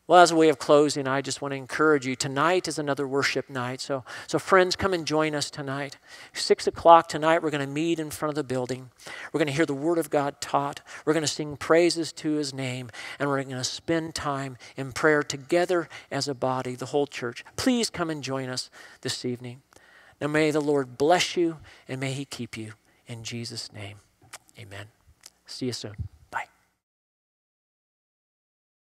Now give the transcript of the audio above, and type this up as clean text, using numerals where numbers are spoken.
Well, as a way of closing, I just want to encourage you. Tonight is another worship night. So friends, come and join us tonight. 6 o'clock tonight, we're going to meet in front of the building. We're going to hear the Word of God taught. We're going to sing praises to His name. And we're going to spend time in prayer together as a body, the whole church. Please come and join us this evening. Now may the Lord bless you and may He keep you. In Jesus' name, amen. See you soon.